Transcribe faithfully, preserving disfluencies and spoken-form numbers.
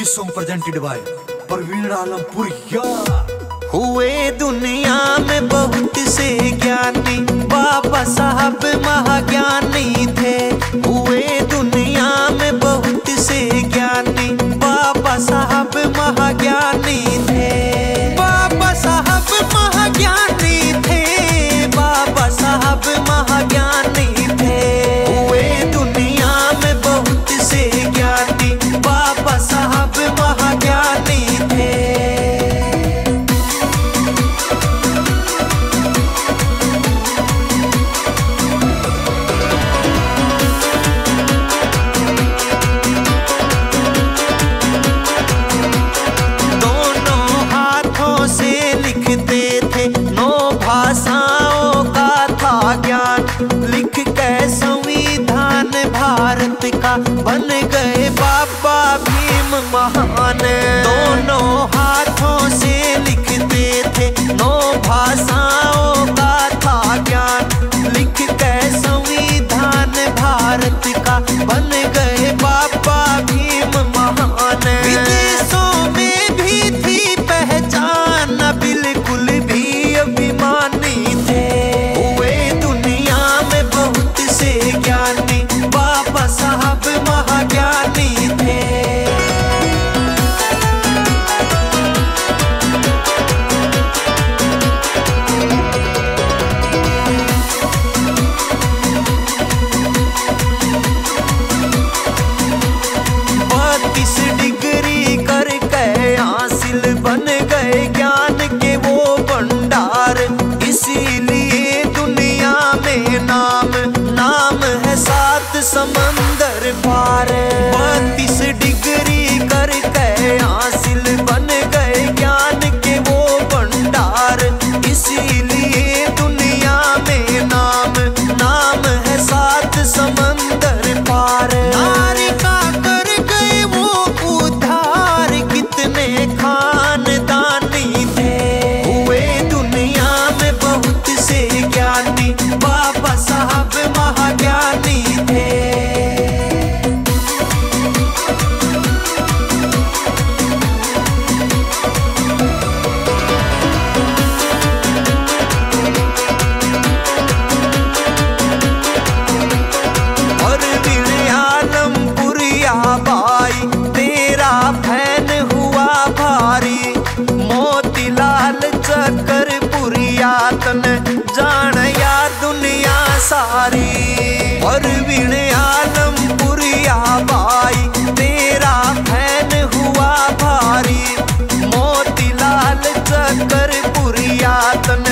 This song presented by Praveen Alampuria. हुए दुनिया में बहुत से ज्ञानी, बाबा साहब महाज्ञानी थे। हुए दुनिया में बहुत से ज्ञानी, बाबा साहब महाज्ञानी थे। बाबा साहब महाज्ञानी थे, बाबा साहब महाज्ञानी थे। हुए दुनिया में बहुत से ज्ञानी, बाबा साहब महाज्ञानी थे। भाषाओं का था ज्ञान, लिख के संविधान भारत का बन गए बाबा भीम महान। दोनों हाथों से लिखते थे, नौ भाषाओं का था ज्ञान, लिख के संविधान भारत का बन गए बाबा भीम महान। विदेशों में भी थी पहचान, बिल्कुल भी अभिमानी थे। हुए दुनिया में बहुत से ज्ञानी, बाबा साहब महाज्ञानी थे। बत्तीस डिग्री करके हासिल बन गए ज्ञान के वो भंडार। इसीलिए दुनिया में नाम नाम है सात समंदर पार। बत्तीस डिग्री करके हासिल बन गए ज्ञान के वो भंडार। इसीलिए दुनिया में नाम नाम है सात समंदर पार। नारी का कर गए वो उद्धार, कितने खानदानी थे। हुए दुनिया में बहुत से ज्ञानी, बाबा साहब महाज्ञानी थे। प्रवीण आलमपुरिया भाई तेरा फैन हुआ भारी। मोतीलाल चकरपुरिया तन जान या दुनिया सारी। प्रवीण आलमपुरिया भाई तेरा फैन हुआ भारी। मोतीलाल चकरपुरिया तन